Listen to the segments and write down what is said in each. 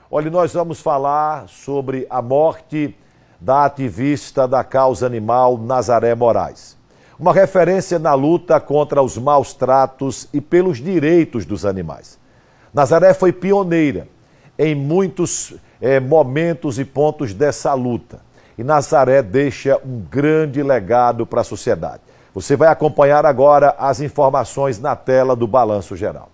Olha, nós vamos falar sobre a morte da ativista da causa animal Nazaré Moraes. Uma referência na luta contra os maus tratos e pelos direitos dos animais. Nazaré foi pioneira em muitos momentos e pontos dessa luta. E Nazaré deixa um grande legado para a sociedade. Você vai acompanhar agora as informações na tela do Balanço Geral.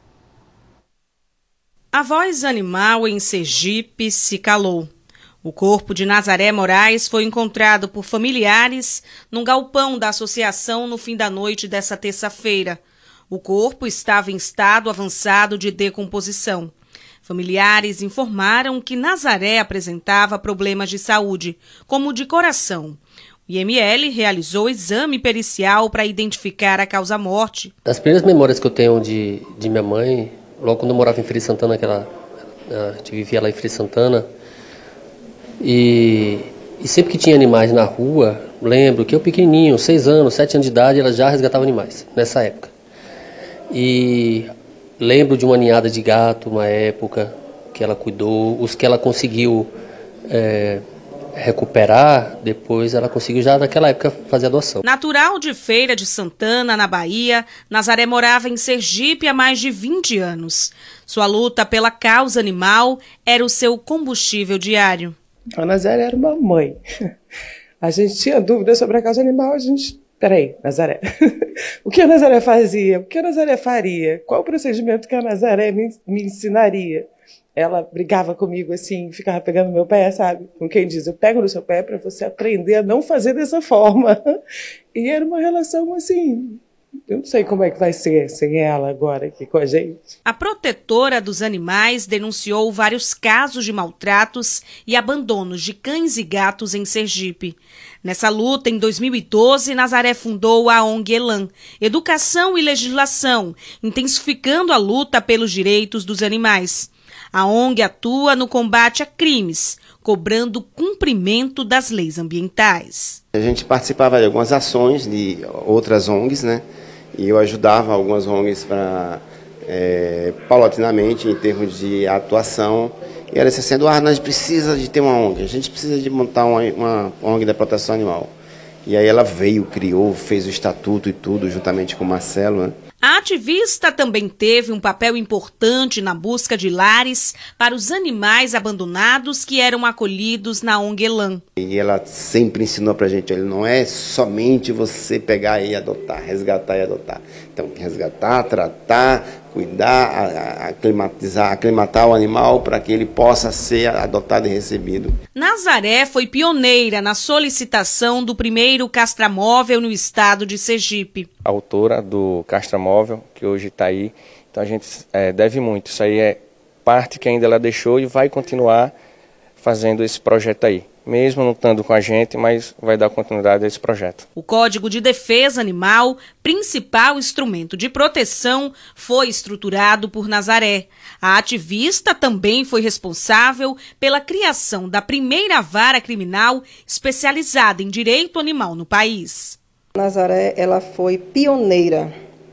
A voz animal em Sergipe se calou. O corpo de Nazaré Moraes foi encontrado por familiares num galpão da associação no fim da noite dessa terça-feira. O corpo estava em estado avançado de decomposição. Familiares informaram que Nazaré apresentava problemas de saúde, como de coração. O IML realizou exame pericial para identificar a causa-morte. Das primeiras memórias que eu tenho de minha mãe, logo quando eu morava em Feira de Santana, a gente vivia lá em Feira de Santana, e sempre que tinha animais na rua, lembro que eu pequenininho, 6 anos, 7 anos de idade, ela já resgatava animais, nessa época. E lembro de uma ninhada de gato, uma época que ela cuidou, os que ela conseguiu recuperar, depois ela conseguiu já naquela época fazer adoção. Natural de Feira de Santana, na Bahia, Nazaré morava em Sergipe há mais de 20 anos. Sua luta pela causa animal era o seu combustível diário. A Nazaré era uma mãe. A gente tinha dúvidas sobre a causa animal, Peraí, Nazaré. O que a Nazaré fazia? O que a Nazaré faria? Qual o procedimento que a Nazaré me ensinaria? Ela brigava comigo assim, ficava pegando meu pé, sabe? Com quem diz, eu pego no seu pé para você aprender a não fazer dessa forma. E era uma relação assim, eu não sei como é que vai ser sem ela agora aqui com a gente. A protetora dos animais denunciou vários casos de maltratos e abandonos de cães e gatos em Sergipe. Nessa luta, em 2012, Nazaré fundou a ONG Elan, Educação e Legislação, intensificando a luta pelos direitos dos animais. A ONG atua no combate a crimes, cobrando cumprimento das leis ambientais. A gente participava de algumas ações de outras ONGs, né? E eu ajudava algumas ONGs paulatinamente em termos de atuação. E era dizendo, a gente precisa de ter uma ONG, a gente precisa de montar uma ONG da proteção animal. E aí ela veio, criou, fez o estatuto e tudo, juntamente com o Marcelo, né? A ativista também teve um papel importante na busca de lares para os animais abandonados que eram acolhidos na ONG Elan. E ela sempre ensinou pra gente, não é somente você pegar e adotar, resgatar e adotar. Então, resgatar, tratar, cuidar, aclimatar o animal para que ele possa ser adotado e recebido. Nazaré foi pioneira na solicitação do primeiro castramóvel no estado de Sergipe. Autora do castramóvel, que hoje está aí, então a gente deve muito. Isso aí é parte que ainda ela deixou e vai continuar fazendo esse projeto aí. Mesmo não estando com a gente, mas vai dar continuidade a esse projeto. O Código de Defesa Animal, principal instrumento de proteção, foi estruturado por Nazaré. A ativista também foi responsável pela criação da primeira vara criminal especializada em direito animal no país. Nazaré, ela foi pioneira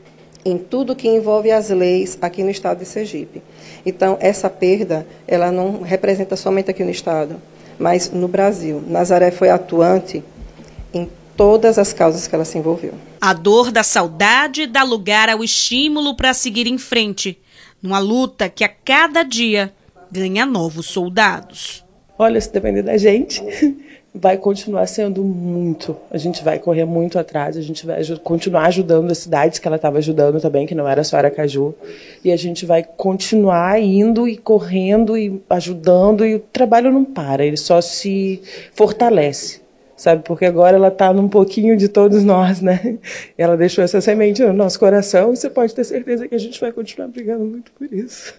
em tudo que envolve as leis aqui no estado de Sergipe. Então, essa perda, ela não representa somente aqui no estado, mas no Brasil. Nazaré foi atuante em todas as causas que ela se envolveu. A dor da saudade dá lugar ao estímulo para seguir em frente, numa luta que a cada dia ganha novos soldados. Olha, se depender da gente, vai continuar sendo muito. A gente vai correr muito atrás, a gente vai continuar ajudando as cidades que ela estava ajudando também, que não era só Aracaju. E a gente vai continuar indo e correndo e ajudando, e o trabalho não para, ele só se fortalece, sabe? Porque agora ela está num pouquinho de todos nós, né? Ela deixou essa semente no nosso coração e você pode ter certeza que a gente vai continuar brigando muito por isso.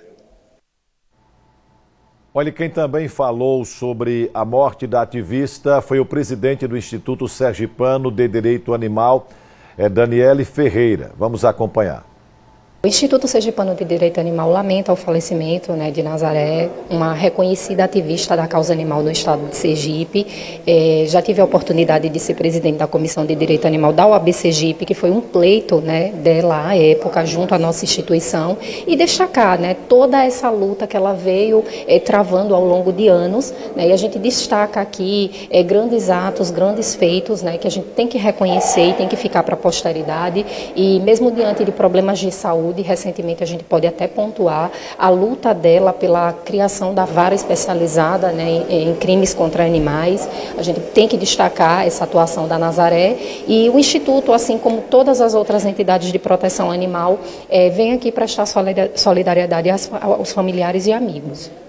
Olha, quem também falou sobre a morte da ativista foi o presidente do Instituto Sergipano de Direito Animal, Daniele Ferreira. Vamos acompanhar. O Instituto Sergipano de Direito Animal lamenta o falecimento, de Nazaré, uma reconhecida ativista da causa animal no estado de Sergipe. Já tive a oportunidade de ser presidente da Comissão de Direito Animal da OAB Sergipe, que foi um pleito dela à época, junto à nossa instituição, e destacar toda essa luta que ela veio travando ao longo de anos. E a gente destaca aqui grandes atos, grandes feitos, que a gente tem que reconhecer e tem que ficar para a posteridade. E mesmo diante de problemas de saúde, recentemente a gente pode até pontuar a luta dela pela criação da vara especializada em crimes contra animais. A gente tem que destacar essa atuação da Nazaré, e o Instituto, assim como todas as outras entidades de proteção animal, vem aqui prestar solidariedade aos familiares e amigos.